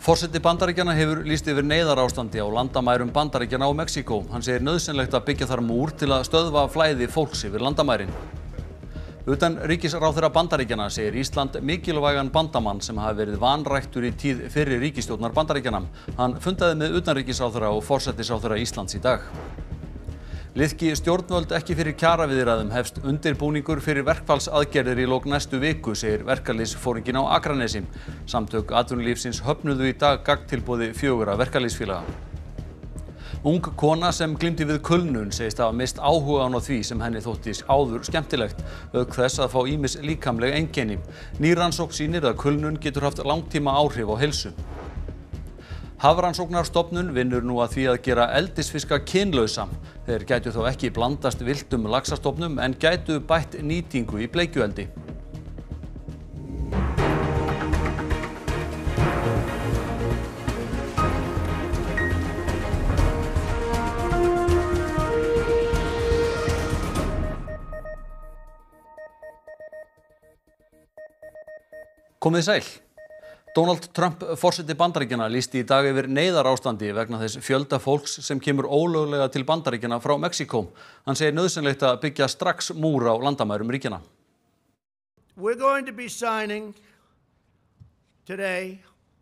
Forseti Bandaríkjanna hefur lýst yfir neyðarástandi á landamærum Bandaríkjanna og Mexíkó. Hann segir nauðsynlegt að byggja þar múr til að stöðva flæði fólks yfir landamærin. Utanríkisráðherra Bandaríkjanna segir Ísland mikilvægan bandamann sem hafi verið vanræktur í tíð fyrri ríkisstjórnar Bandaríkjanna. Hann fundaði með utanríkisráðherra og forsætisráðherra Íslands í dag. Liðki stjórnvöld ekki fyrir kjaraviðræðum hefst undirbúningur fyrir verkfallsaðgerðir í lok næstu viku, segir verkalýðsforinginn á Akranesi. Samtök atvinnulífsins höfnuðu í dag gagntilboði 4 verkalýðsfélaga. Ung kona sem glímdi við kulnun segist hafa misst áhugann á því sem henni þótti áður skemmtilegt, auk þess að fá ýmis líkamleg einkenni. Ný rannsókn sýnir að kulnun getur haft langtíma áhrif á heilsu. Hafrannsóknarstofnun vinnur nú að því að gera eldisfiska kynlausa. Þeir gætu þó ekki blandast villtum laxastofnum en gætu bætt nýtingu í bleikjueldi. Komið sæl. Donald Trump forseti Bandaríkjanna lýsti í dag yfir neyðarástandi vegna þess fjölda fólks sem kemur ólöglega til Bandaríkjanna frá Mexíkó. Hann segir nauðsynlegt að byggja strax múr á landamærum ríkjanna. We're going to be signing today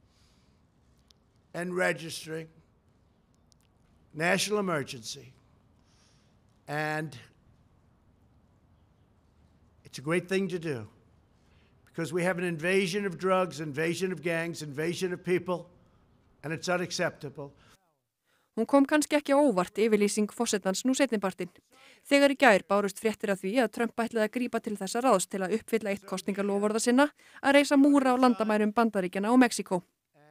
and registering national emergency. And it's a great thing to do. Because we have an invasion of drugs, invasion of gangs, invasion of people, and it's unacceptable. Hún kom kannski ekki á óvart yfirlýsing forsetans nú seinnipartinn. Þegar í gær bárust fréttir af því að Trump ætlaði að grípa til þessa ráðs til að uppfylla eitt kosningaloforða sinna að reisa múra á landamærum Bandaríkjanna og Mexíkó.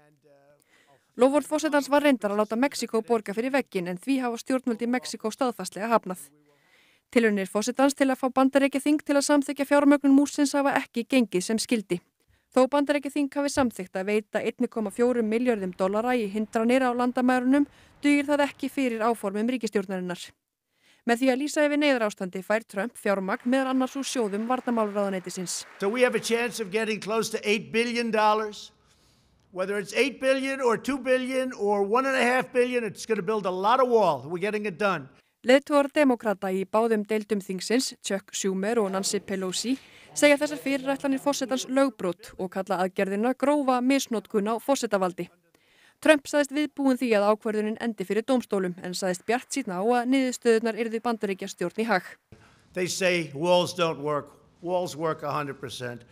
Loforð forsetans var reyndar að láta Mexíkó borga fyrir vegginn en því hafa stjórnvöld í Mexíkó staðfastlega hafnað. Tilraunir forsetans til að fá Bandaríkjaþing til að samþykkja fjármögnun múrsins hafa ekki gengið sem skyldi. Þó Bandaríkjaþing hafi samþykkt að veita 1,4 milljörðum dollara í hindranir á landamærunum dugir það ekki fyrir áformum ríkisstjórnarinnar. Með því að lýsa yfir neyðarástandi fær Trump fjármagn meðal annars úr sjóðum varnarmálaráðuneytisins. So we have a chance of getting close to $8 billion. Whether it's 8 billion or 2 billion or 1.5 billion, it's going to build a lot of wall. We're getting it done. Leiðtogar demókrata í báðum deildum þingsins, Chuck Schumer og Nancy Pelosi, segja þessar fyrirætlanir forsetans lögbrot og kalla aðgerðina grófa misnotkun á forsetavaldi. Trump sagðist viðbúinn því að ákvörðunin endi fyrir dómstólum en sagðist bjartsýnn á að niðurstöðurnar yrðu Bandaríkjastjórn í hag. They say walls don't work. Walls work 100%.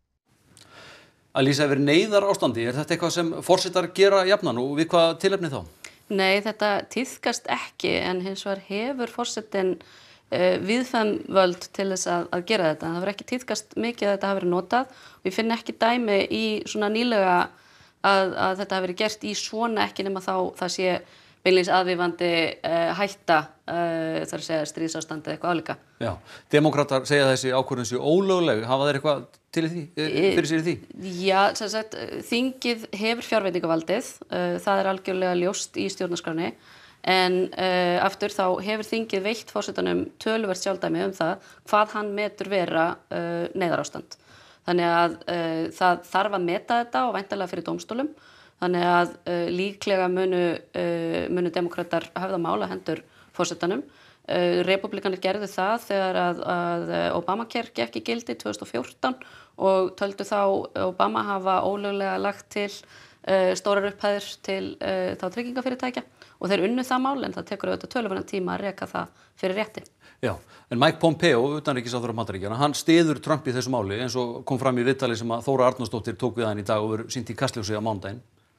Að lýsa yfir neyðarástandi, þetta eitthvað sem forsetar gera jafnan og við hvað tilefni þá? Nei, þetta tíðkast ekki en hins vegar hefur forsetinn víðfeðm völd til þess að gera þetta. Það hefur ekki tíðkast mikið að þetta hafi verið notað og ég finn ekki dæmi í svona nýlega að þetta hafi verið gert í svona ekki nema þá það sé beinlínis aðvífandi hætta þar að segja stríðsástand eða eitthvað álíka. Já, demókratar segja þessi ákvörðun sé ólögleg. Hafa þeir eitthvað til því, fyrir sér í því? Já, sem sagt, þingið hefur fjárveitingavaldið, það er algjörlega ljóst í stjórnarskránni, en aftur þá hefur þingið veitt forsetanum töluvert sjálfdæmi það hvað hann metur vera neyðarástand. Þannig að það þarf að meta þetta og væntanlega fyrir dómstólum, þannig að líklega munu demókratar höfða mála hendur forsetanum. Republikanir gerðu það þegar að Obamacare gekk í gildi 2014 og töldu þá Obama hafa ólöglega lagt til stórar upphæðir til þá tryggingafyrirtækja og þeir unnu það mál en það tekur auðvitað töluverðan tíma að reka það fyrir rétti. Já, en Mike Pompeo, utanríkisráðherra Bandaríkjanna, hann styður Trump í þessu máli eins og kom fram í viðtali sem að Þóra Arnórsdóttir tók við hann í dag og verður sýnt í Kastljósi á mánudaginn.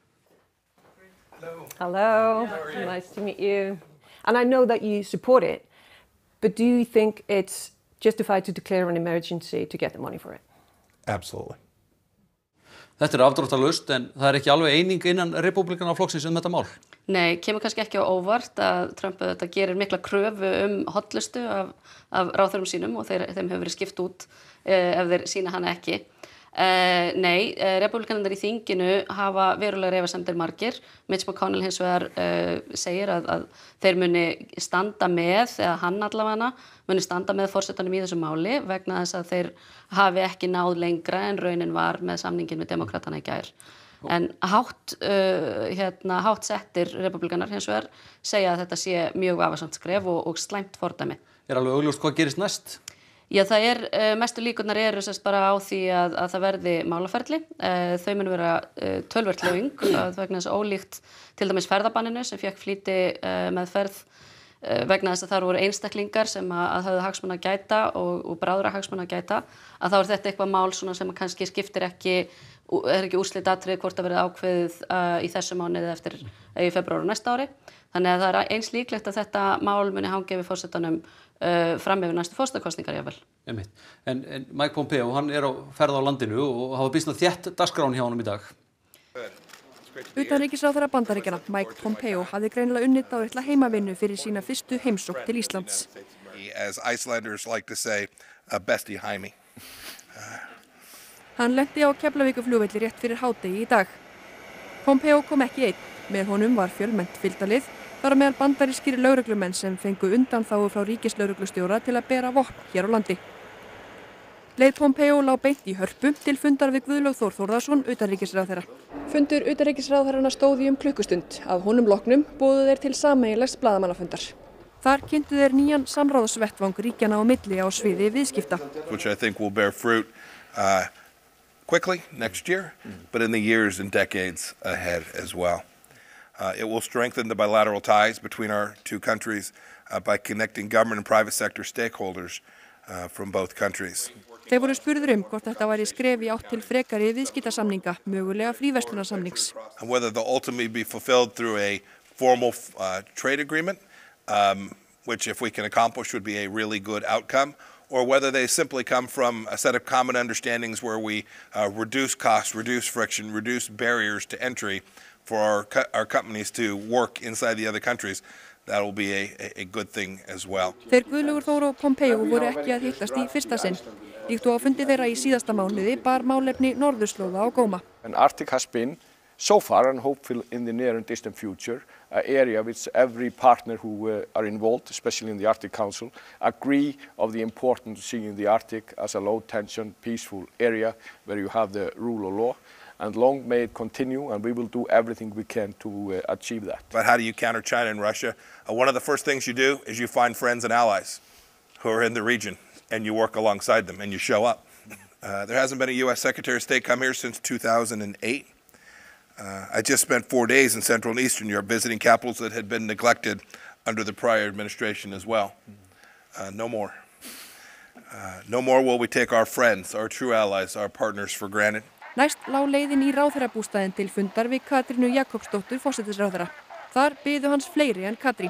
Hello, nice to meet you. And I know that you support it, but do you think it's justified to declare an emergency to get the money for it? Absolutely. Þetta afdráttarlaust en það ekki alveg eining innan repúblikanaflokksins þetta mál. Nei, kemur kannski ekki á óvart að Trump þetta gerir mikla kröfu hollustu af ráðherrum sínum og þeim hefur verið skipt út ef þeir sýna hana ekki. Nei, repúblikanarnir í þinginu hafa verulega efasemdir margir. Mitch McConnell hins vegar segir að þeir muni standa með, eða hann allavega muni standa með forsetanum í þessu máli vegna þess að þeir hafi ekki náð lengra en raunin var með samningin við demokratana í gær. En hátt settir repúblikanar hins vegar segja að þetta sé mjög vafasamt skref og slæmt fordæmi. Alveg augljóst hvað gerist næst? Já, mestu líkurnar eru sérst bara á því að það verði málaferli. Þau munu vera töluvert löng vegna þess að ólíkt til dæmis ferðabanninu sem fékk flýti meðferð vegna þess að þar voru einstaklingar sem að höfðu hagsmuna að gæta og bráðra hagsmuna að gæta, að þá þetta eitthvað mál svona sem kannski skiptir ekki úrslitaatriði hvort að verði ákveðið í þessu mánuði eftir í febrúar og næsta ári. Þannig að það er eins líklegt að þetta mál muni hangja yfir forsetanum fram yfir næstu forsetakosningar jafnvel. En Mike Pompeo, hann á ferð á landinu og hafa býsna þétt dagskrán hjá honum í dag. Utanríkisráðherra Bandaríkjanna, Mike Pompeo, hafði greinilega unnið dálitla heimavinnu fyrir sína fyrstu heimsókn til Íslands. As Icelanders like to say, bestie Jaime. Hann lenti á Keflavíkurflugvelli rétt fyrir hádegi í dag. Pompeo kom ekki einn, með honum var fjölmennt fylgdarlið, þar á meðal bandarískir lögreglumenn sem fengu undanþágu frá ríkislögreglustjóra til að bera vopn hér á landi. Leið Pompeo lá beint í Hörpu til fundar við Guðlaug Þór Þórðarson, utanríkisráðherra. Fundur utanríkisráðherrana stóð í klukkustund. Að honum loknum boðuðu þeir til sameiginlegs blaðamannafundar. Þar kynntu þeir nýjan samráðsvettvang ríkjanna á milli á sviði viðskipta. Which I think will bear fruit quickly next year, but in the years and decades ahead as well. It will strengthen the bilateral ties between our two countries by connecting government and private sector stakeholders from both countries. Þeir voru spurður hvort þetta væri skref í átt til frekari viðskiptasamninga, mögulega fríverslunarsamnings. And whether they'll ultimately be fulfilled through a formal trade agreement, which if we can accomplish would be a really good outcome, or whether they simply come from a set of common understandings where we reduce costs, reduce friction, reduce barriers to entry for our companies to work inside the other countries. That will be a good thing as well. Þeir Guðlaugur Þór og Pompeo voru ekki að hittast í fyrsta sinn. Líkt og á fundi þeirra í síðasta mánuði bar málefni norðurslóða á góma. And Arctic has been so far and hopefully in the near and distant future an area which every partner who are involved, especially in the Arctic Council, agree of the importance of seeing the Arctic as a low tension, peaceful area where you have the rule of law. And long may it continue, and we will do everything we can to achieve that. But how do you counter China and Russia? One of the first things you do is you find friends and allies who are in the region, and you work alongside them, and you show up. There hasn't been a U.S. Secretary of State come here since 2008. I just spent 4 days in Central and Eastern Europe visiting capitals that had been neglected under the prior administration as well. No more. No more will we take our friends, our true allies, our partners for granted. Næst lá leiðin í ráðherrabústaðinn til fundar við Katrínu Jakobsdóttur forsætisráðherra. Þar biðu hans fleiri en Katrín.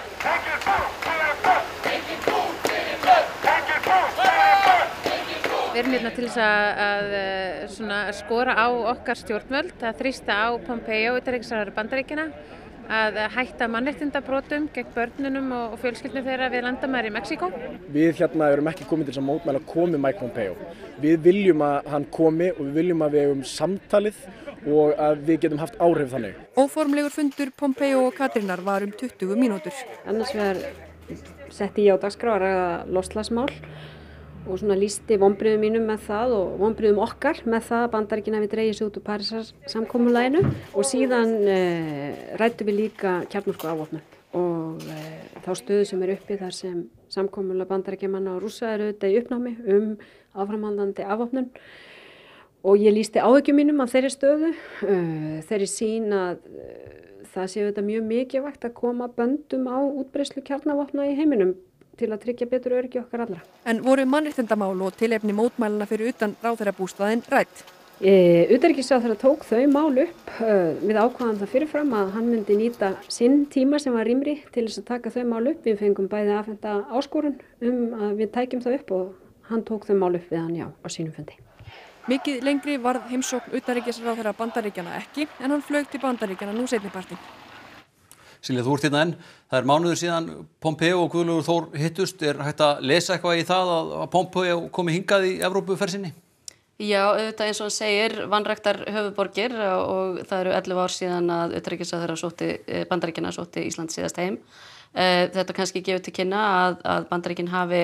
Við erum hérna til þess að skora á okkar stjórnvöld, að þrýsta á Pompeo, utanríkisráðherra Bandaríkjanna, að hætta mannréttindabrotum gegn börnunum og fjölskyldum þeirra við landamæri í Mexíkó. Við erum ekki komin til þess að mótmæla komi Mike Pompeo. Við viljum að hann komi og við viljum að við eigum samtalið og að við getum haft áhrif þannig. Óformlegur fundur Pompeo og Katrínar var 20 mínútur. Annars vegar setti ég á dagskrá að ræða loftslagsmál og lýsti vonbrigðum mínum með það og vonbrigðum okkar með það að Bandaríkin hafi dregið sig út úr Parísarsamkomulaginu og síðan ræddum við líka kjarnorkuafvopnun og þá stöðu sem uppi þar sem samkomulag Bandaríkjamanna og Rússa auðvitað í uppnámi áframhaldandi afvopnun og ég lýsti áhyggjum mínum af þeirri stöðu, þeirri sýn að það sé auðvitað mjög mikilvægt að koma böndum á útbreiðslu kjarnavopna í heiminum til að tryggja betur öryggi okkar allra. En voru mannréttindamál og tilefni mótmælana fyrir utan ráðherrabústaðinn rædd? Utanríkisráðherra tók þau mál upp. Við ákváðum það fyrirfram að hann myndi nýta sinn tíma sem var rýmri til þess að taka þau mál upp. Við fengum bæði afhenta áskorun að við tækjum það upp og hann tók þau mál upp við hann á sínum fundi. Mikið lengri varð heimsókn utanríkisráðherra Bandaríkjanna ekki en hann flaug til Bandaríkjanna nú seinnipartinn. Silja, þú ert hérna enn. Það er mánuður síðan Pompeo og Guðlaugur Þór hittust. Er hægt að lesa eitthvað í það að Pompeo komi hingað í Evrópuferð sinni? Já, auðvitað eins og hann segir, vanræktar höfuðborgir og það eru 11 ár síðan að utanríkisráðherra Bandaríkjanna sótti Ísland síðast heim. Þetta kannski gefur til kynna að Bandaríkin hafi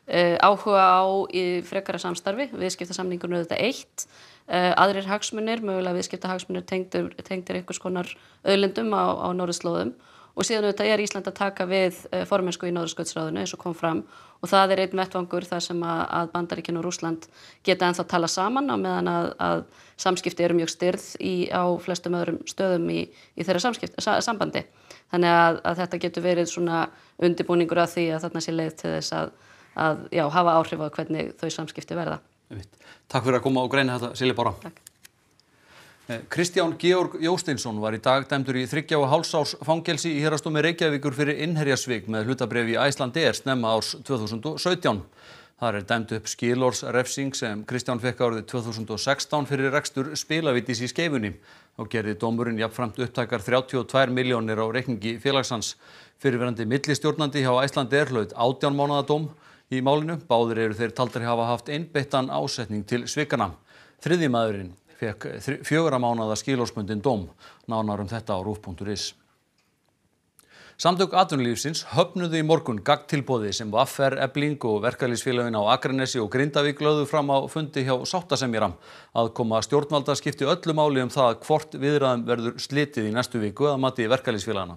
áhuga á í frekara samstarfi, viðskiptasamningurinn er þetta eitt, aðrir hagsmunir, mögulega viðskiptahagsmunir tengdir einhvers konar auðlindum á norðurslóðum og síðan auðvitað Ísland að taka við formennsku í Norðurskautsráðinu eins og kom fram og það einn vettvangur þar sem að Bandaríkin og Rússland geta ennþá tala saman á meðan að samskipti eru mjög stirð á flestum öðrum stöðum í þeirra sambandi. Þannig að þetta getur verið svona undirbúningur að því að þarna sé leið til þess að hafa áhrif á hvernig þau samskipti verða. Takk fyrir að koma og greina þetta, Silja Bára. Takk. Kristján Georg Jósteinsson var í dag dæmdur í 3,5 árs fangelsi í Héraðsdómi Reykjavíkur fyrir innherjasvik með hlutabréf í Icelandair snemma árs 2017. Þar dæmd upp skilorðsrefsing sem Kristján fékk árið 2016 fyrir rekstur spilavítis í Skeifunni. Þá gerði dómurinn jafnframt upptækar 32 milljónir á reikningi félagsins. Fyrrverandi millistjórnandi hjá Icelandair hlaut 18 mánaða dóm í málinu. Báðir eru þeir taldir hafa haft einbeittan ásetning til svikana. Þriðji maðurinn fékk 4 mánaða skilorðsbundinn dóm. Nánar þetta á rúv.is. Samtök atvinnulífsins höfnuðu í morgun gagntilboði sem VR, Efling og verkalýðsfélögin á Akranesi og Grindavík lögðu fram á fundi hjá sáttasemjara. Aðkoma stjórnvalda skipti öllu máli það hvort viðræðum verður slitið í næstu viku að mati verkalýðsfélagana.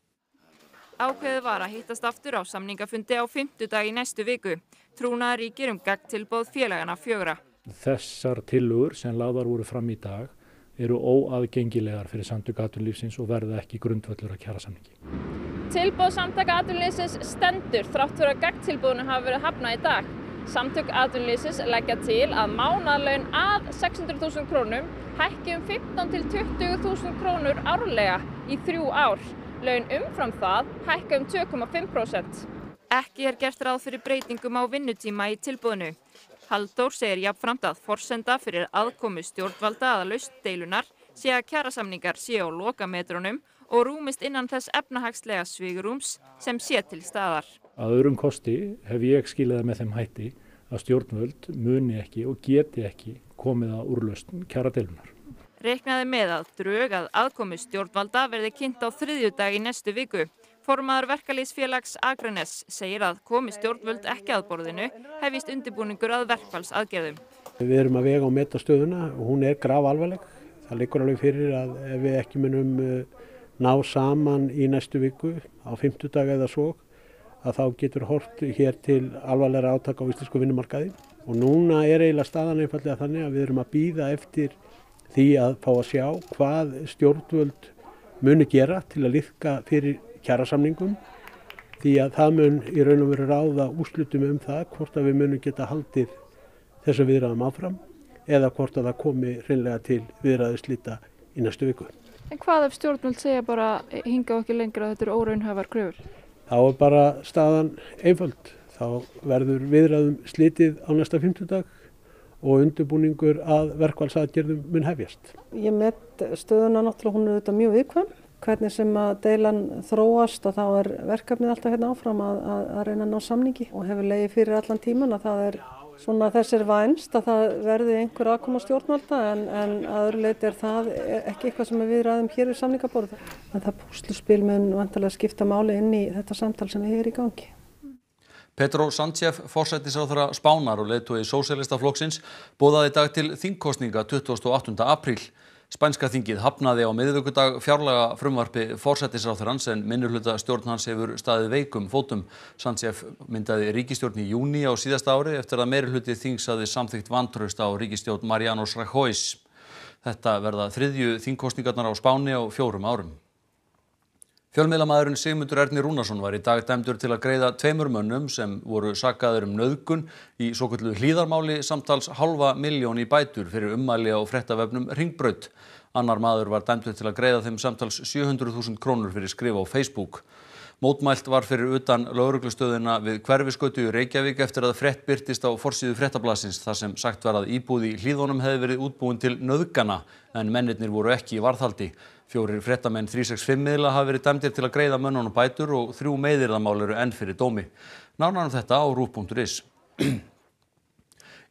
Ákveðið var að hittast aftur á samningafundi á 5. dag í næstu viku. Trúnaður ríkir gagntilboð félagana 4. Þessar tillögur sem lagðar voru fram í dag eru óaðgengilegar fyrir samtök atvinnulífsins og verða ekki grundvöllur að kjarasamningi. Tilboð samtaka atvinnulífsins stendur þrátt fyrir að gagntilboðinu hafi verið hafnað í dag. Samtök atvinnulífsins leggja til að mánaðarlaun að 600.000 krónum hækki 15 til 20.000 krónur árlega í 3 ár. Laun umfram það hækka 2,5%. Ekki gert ráð fyrir breytingum á vinnutíma í tilboðinu. Halldór segir jafnframt að forsenda fyrir aðkomu stjórnvalda að lausn deilunnar sé að kjarasamningar séu á lokametrunum og rúmist innan þess efnahagslega svigrúms sem sé til staðar. Að öðrum kosti hef ég skilið það með þeim hætti að stjórnvöld muni ekki og geti ekki komið að úrlausn kjaradeilunar. Reiknaði með að drög að aðkomu stjórnvalda verði kynnt á þriðjudag í næstu viku. Formaður verkalýðsfélags Akranes segir að komi stjórnvöld ekki að borðinu hefjist undirbúningur að verkfallsaðgerðum. Við erum að vega og meta stöðuna og hún grafalvarleg. Það liggur alveg fyrir að ef við ekki munum ná saman í næstu viku á 5. dag eða svo að þá getur hort hér til alvarlegra átaka á íslensku vinnumarkaði. Og núna eiginlega staðan einfaldlega þannig að við erum að bíða eftir því að fá að sjá hvað stjórnvöld muni gera til að liðka fyrir kjarasamningum því að það mun í raun og veru ráða úrslitum það hvort að við munum geta haldið þessa viðræðum áfram eða hvort að það komi hreinlega til viðræðuslita í næstu viku. En hvað ef stjórnvöld segja bara hinga ekki lengra að þetta eru óraunhæfar kröfur? Þá bara staðan einföld. Þá verður viðræðum slitið á næsta 5. dag og undirbúningur að verkfallsaðgerðum mun hefjast. Ég met stöðuna náttúrulega, hún þetta mjög viðkvæm. Hvernig sem að deilan þróast og þá verkefnið alltaf áfram að reyna að ná samningi og hefur legið fyrir allan tíman að það svona þess vænst að það verði einhver aðkoma stjórnvalda en að öðru leyti það ekki eitthvað sem við ræðum hér við samningaborð. En það púsluspil mun vantarlega skipta máli inn í þetta samtal sem við í gangi. Pedro Sánchez, forsætisráðherra Spánar og leiðtogi Sósíalistaflokksins, boðaði í dag til þingkosninga 28. apríl. Spænska þingið hafnaði á miðvikudag fjárlaga frumvarpi forsætisráðherrans en minnihluta stjórn hans hefur staðið veikum fótum. Sánchez myndaði ríkisstjórn í júní á síðasta ári eftir að meirihluti þings hafði samþykkt vantraust á ríkisstjórn Mariano Rajoy. Þetta verða 3. þingkosningarnar á Spáni á 4 árum. Fjölmiðlamaðurinn Sigmundur Ernir Rúnarsson var í dag dæmdur til að greiða 2 mönnum sem voru sakaðir nauðgun í svokölluðu hlíðarmáli samtals 500.000 í bætur fyrir ummæli á fréttavefnum Hringbraut. Annar maður var dæmdur til að greiða þeim samtals 700.000 krónur fyrir skrif á Facebook. Mótmælt var fyrir utan lögreglustöðina við Hverfisgötu í Reykjavík eftir að frétt birtist á forsíðu Fréttablaðsins þar sem sagt var að íbúð í Hlíðunum hefði verið útbúin til nauðgana en mennirnir voru ekki í varðhaldi. 4 fréttamenn 365 miðla hafa verið dæmdir til að greiða mönnunum bætur og 3 meiðyrðamál eru enn fyrir dómi. Nánar þetta á rúv.is.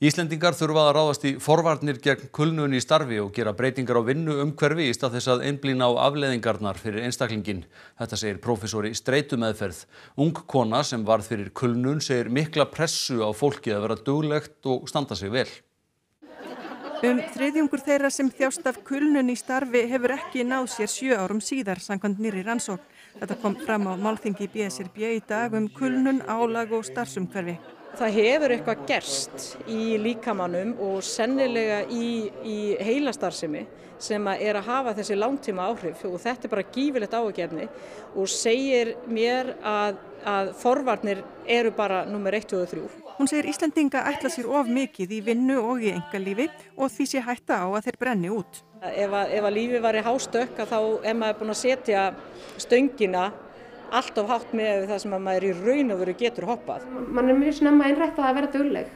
Íslendingar þurfa að ráðast í forvarnir gegn kulnun í starfi og gera breytingar á vinnuumhverfi í stað þess að einblína á afleiðingarnar fyrir einstaklinginn. Þetta segir prófessor í streitumeðferð. Ung kona sem varð fyrir kulnun segir mikla pressu á fólki að vera duglegt og standa sig vel. Þriðjungur þeirra sem þjást af kulnun í starfi hefur ekki náð sér 7 árum síðar samkvæmt nýrri rannsókn. Þetta kom fram á málþingi BSRB í dag kulnun, álag og starfsumhverfi. Það hefur eitthvað gerst í líkamanum og sennilega í heilastarfsemi sem að hafa þessi langtíma áhrif og þetta bara gífurlegt áhyggjuefni og segir mér að forvarnir eru bara númer 1, 2 og 3. Hún segir Íslendinga ætla sér of mikið í vinnu og í einkalífi og því sé hætta á að þeir brenni út. Ef að lífið væri hástökk þá maður búin að setja stöngina allt of hátt með það sem að maður í raun og veru getur hoppað. Man mjög snemma einrættað að vera dugleg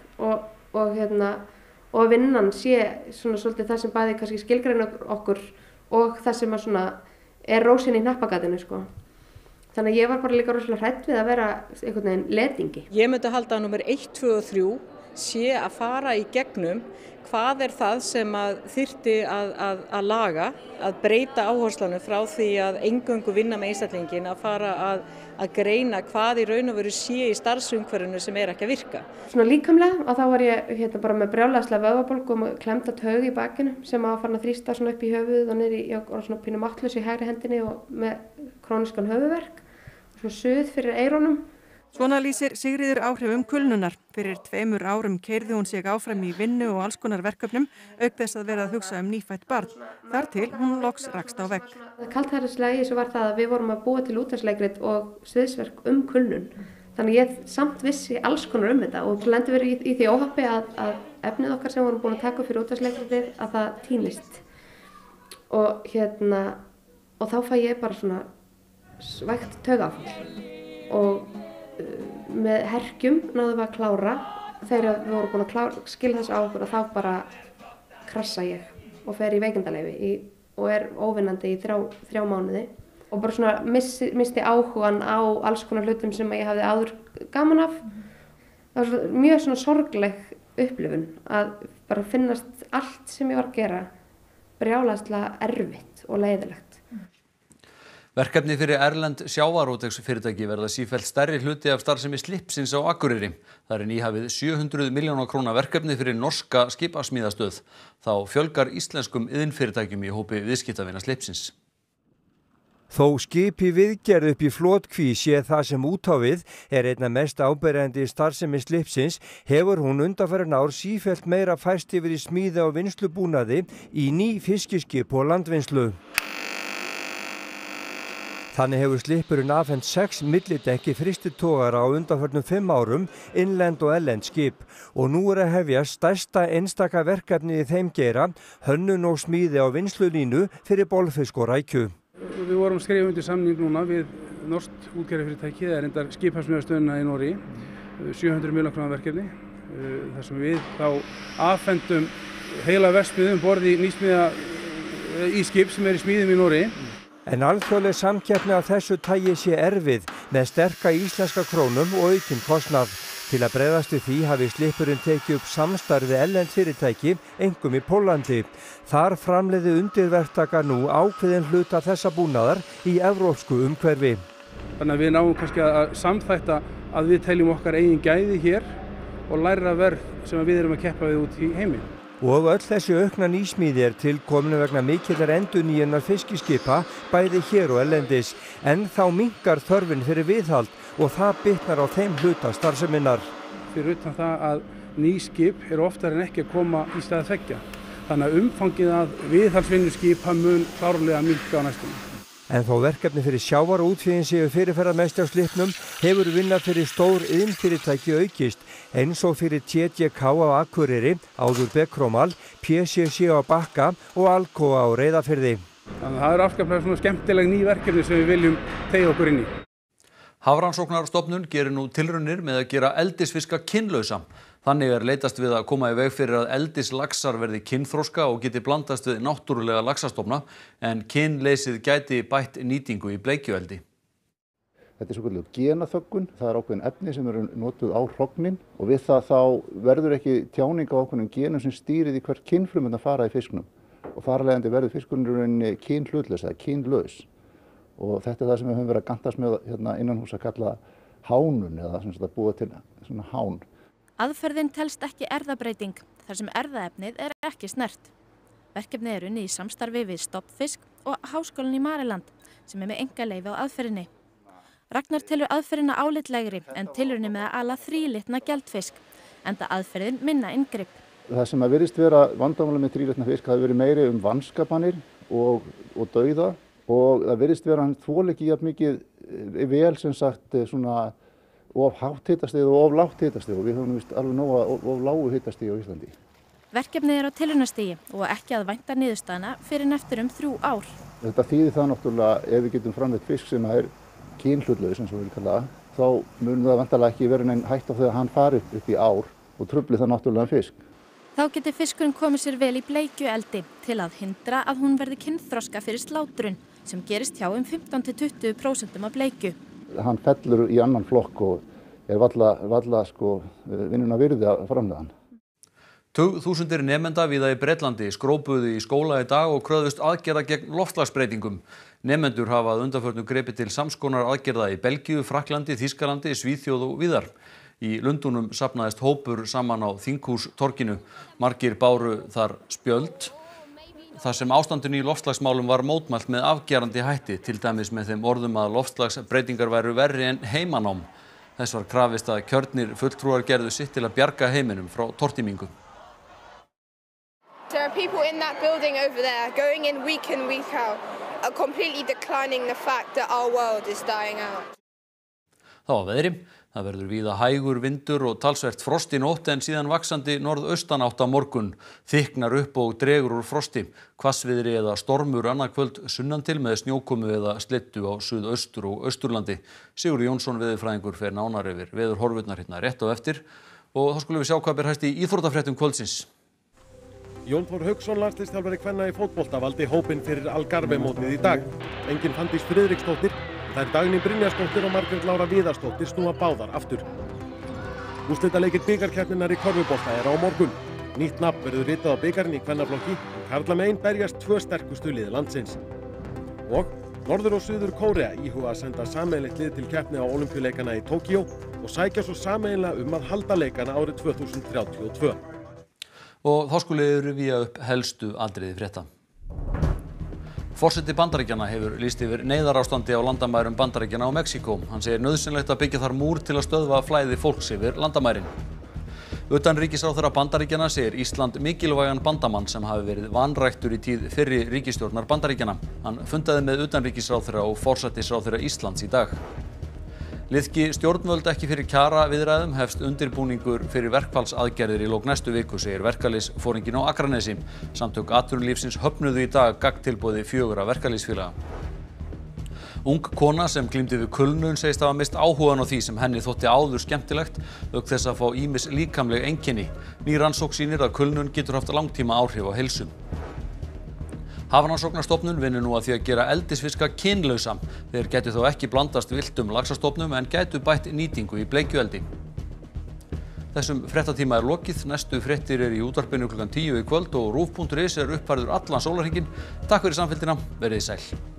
og vinnan sé svona svolítið það sem bæði kannski skilgreina okkur og það sem að rósin í hnappagatinu sko. Þannig að ég var bara líka rosalega hrædd við að vera einhvern veginn letingi. Ég myndi halda að númer 1, 2 og 3 sé að fara í gegnum hvað það sem að þyrfti að laga, að breyta áherslanum frá því að eingöngu vinna með einstaklingin, að fara að greina hvað í raun og veru sé í starfsumhverfinu sem ekki að virka. Svona líkamlega að þá var ég bara með brjálæðislega vöðvabólgu og með klemda taug í bakinu sem að fara að þrýsta svona upp í höfuð og niður í svona pínu máttlaus í hægri hendinni og með krónískan höfuðverk og svona suð fyrir eyrunum. Svona lýsir Sigríður áhrifum kulnunar. Fyrir 2 árum keyrði hún sig áfram í vinnu og alls konar verkefnum, auk þess að vera að hugsa nýfætt barn. Þar til hún loks rakst á vegg. Það kaldhæðislega í þessu var það að við vorum að búa til útvarpsleikrit og sviðsverk kulnun. Þannig ég samt vissi alls konar þetta og svo lendum við í því óhappi að efnið okkar sem vorum búin að taka fyrir útvarpsleikritið að það týnist. Og þá fæ ég bara svona svægt taugafall og með herkjum náðum við að klára. Þegar við vorum búin að skila þessu á okkur og þá bara krassa ég og fer í veikindaleyfi og óvinnandi í 3 mánuði og bara svona missti áhugan á alls konar hlutum sem ég hafði áður gaman af. Það var mjög svona sorgleg upplifun að bara finnast allt sem ég var að gera brjálæðislega erfitt og leiðilegt. Verkefni fyrir erlend sjávarútvegsfyrirtæki verða sífellt stærri hluti af starfsemi Slippsins á Akureyri. Það nýhafið 700 milljóna króna verkefni fyrir norska skipasmíðastöð. Þá fjölgar íslenskum iðnfyrirtækjum í hópi viðskiptavina Slippsins. Þó skip í viðgerð upp í flotkví sé það sem út á við einna mest áberandi starfsemi Slippsins, hefur hún undanfarin ár sífellt meira færst yfir í smíði og vinnslubúnaði í ný fiskiskip og landvinnslu. Þannig hefur Slippurinn afhent 6 millidekki frystitogara á undanförnum 5 árum, innlend og erlend skip og nú að hefjast stærsta einstaka verkefni í þeim geira, hönnun og smíði á vinnslulínu fyrir bolfisk og rækju. Við vorum skrifað undir samning núna við norskt útgerðarfyrirtæki, það reyndar skipasmíðastöðina í Noregi, 700 milljóna króna verkefni, þar sem við þá afhendum heila verksmiðju borð í nýsmíða skip sem í smíðum í Noregi. En alþjóðleg samkeppni af þessu tagi sé erfið með sterka íslenska krónum og aukinn kostnað. Til að bregðast við því hafi Slippurinn tekið upp samstarf við erlend fyrirtæki, einkum í Póllandi. Þar framleiði undirverktaka nú ákveðinn hluta þessa búnaðar í evrópsku umhverfi. Þannig að við náum kannski að samþætta að við teljum okkar eigin gæði hér og læra verð sem við erum að keppa við út í heimi. Og öll þessi aukna nýsmíði til kominu vegna mikillar endurnýjunar fiskiskipa bæði hér og erlendis, en þá minnkar þörfin fyrir viðhald og það bitnar á þeim hluta starfseminnar. Fyrir utan það að ný skip oftar en ekki að koma í stað tveggja. Þannig að umfangið að viðhaldsvinnu skipa mun klárlega minnka á næstunni. En þó verkefni fyrir sjávarútveginn séu fyrirferðarmest á Slippnum hefur vinna fyrir stór iðnfyrirtæki aukist, eins og fyrir TDK á Akureyri, áður Becromal, PCC á Bakka og Alcoa á Reyðarfirði. Þannig að það afskaplega skemmtileg ný verkefni sem við viljum teygja okkur inn í. Hafrannsóknarstofnun gerir nú tilraunir með að gera eldisfiska kynlausa. Þannig leitast við að koma í veg fyrir að eldislaxar verði kynþroska og geti blandast við náttúrulega laxastofna, en kynleysið gæti bætt nýtingu í bleikjueldi. Þetta er svokölluð genaþöggun, það er ákveðin efni sem eru notuð á hrognin og við það þá verður ekki tjáning á ákveðnum genum sem stýrir því hvert kynfrumurnar fara í fisknum og þar af leiðandi verður fiskurinn í rauninni kynhlutlaus eða kynlaus og þetta er það sem við höfum verið að gantast með hérna innan hús að kalla hánun eða sem sagt að búa til svona hán. Aðferðin telst ekki erfðabreyting þar sem erfðaefnið er ekki snert. Verkefnið er unnið í samstarfi við Stofnfisk og Háskólann í Maryland sem er með einkaleyfi á aðferðinni. Ragnar telur aðferðina álitlegri en tilraunir með að ala þrílitna geldfisk, enda aðferðin minna inngrip. Það sem að virðist vera vandamálið með þrílitna fisk hafi verið meiri vanskapanir og dauða og það virðist vera hann þoli ekki jafn mikið vel sem sagt svona of hátt hitastig og of lágt hitastig og við höfum vist alveg nóga of lágu hitastig á Íslandi. Verkefnið er á tilraunastigi og ekki að vænta niðurstaðna fyrr en eftir 3 ár. Þetta þýðir það náttúrulega ef við getum framleitt fisk sem er kynhlutlaus eins og við kalla það, þá mun það vantarlega ekki vera nein hætt á því að hann fari upp í ár og trufli það náttúrulega fisk. Þá getur fiskurinn komið sér vel í bleikjueldi til að hindra að hún verði kynþroska fyrir slátrun sem gerist hjá 15–20% af bleikju. Hann fellur í annan flokk og er varla vinnuna virði að framleiða hann. Tugþúsundir nemenda víða í Bretlandi skrópuðu í skóla í dag og kröfðust aðgerða gegn loftslagsbreytingum. Nemendur hafa að undanförnu gripið til samskonar aðgerða í Belgíu, Frakklandi, Þýskalandi, Svíþjóð og víðar. Í Lundúnum safnaðist hópur saman á Þinghústorginu. Margir báru þar spjöld þar sem ástandinu í loftslagsmálum var mótmælt með afgerandi hætti, til dæmis með þeim orðum að loftslagsbreytingar væru verri en heimanám. Þess var krafist að kjörnir fulltrúar gerðu sitt til að bjarga heiminum frá tortímingu. There are people in that building over there going in week in, week out, are completely declining the fact that our world is dying out. Það var veðri. Það verður víða hægur vindur og talsvert frost í nótt en síðan vaxandi norðaustanátt á morgun. Þykknar upp og dregur úr frosti. Hvassviðri eða stormur annað kvöld sunnan til með snjókomu eða slyddu á suðaustur og austurlandi. Sigurður Jónsson veðurfræðingur fer nánar yfir veðurhorfurnar hérna rétt á eftir og þá skulum við sjá hvað ber hæst í íþróttafréttum kvöldsins. Jón Þór Hauksson landsliðsþjálfari kvenna í fótbolta valdi hópinn fyrir Algarve-mótið í dag. Engin Fanndís Friðriksdóttir, það er Dagný Brynjarsdóttir og Margrét Lára Viðarsdóttir snúa báðar aftur. Úrslitaleikir bikarkeppninnar í körfubolta er á morgun. Nýtt nafn verður ritað á bikarinn í kvennaflokki og karlamegin berjast 2 sterkustu lið landsins. Og Norður- og Suður Kórea íhuga að senda sameiginlegt lið til keppni á Ólympíuleikana í Tókíó og sækja svo sameiginlega að halda leikana árið 2032. Og þá skulum við rifja upp helstu atriði frétta. Forseti Bandaríkjanna hefur lýst yfir neyðarástandi á landamærum Bandaríkjanna og Mexíkó. Hann segir nauðsynlegt að byggja þar múr til að stöðva flæði fólks yfir landamærin. Utanríkisráðherra Bandaríkjanna segir Ísland mikilvægan bandamann sem hafi verið vanræktur í tíð fyrri ríkisstjórnar Bandaríkjanna. Hann fundaði með utanríkisráðherra og forsætisráðherra Íslands í dag. Liðki stjórnvöld ekki fyrir kjaraviðræðum hefst undirbúningur fyrir verkfallsaðgerðir í lok næstu viku, segir verkalýðsforinginn á Akranesi. Samtök atvinnulífsins höfnuðu í dag gagntilboði 4 verkalýðsfélaga. Ung kona sem glímdi við kulnun segist hafa mist áhugann á því sem henni þótti áður skemmtilegt, auk þess að fá ýmis líkamleg einkenni. Ný rannsókn sýnir að kulnun getur haft langtíma áhrif á heilsu. Hafrannsóknastofnun vinnur nú að því að gera eldisfiska kynlausa. Þeir gætu þó ekki blandast villtum laxastofnum en gætu bætt nýtingu í bleikjueldi. Þessum fréttatíma er lokið. Næstu fréttir í útvarpinu klukkan 10 í kvöld og rúv.is er uppfærður allan sólarhringinn. Takk fyrir samfylgdina. Verið sæl.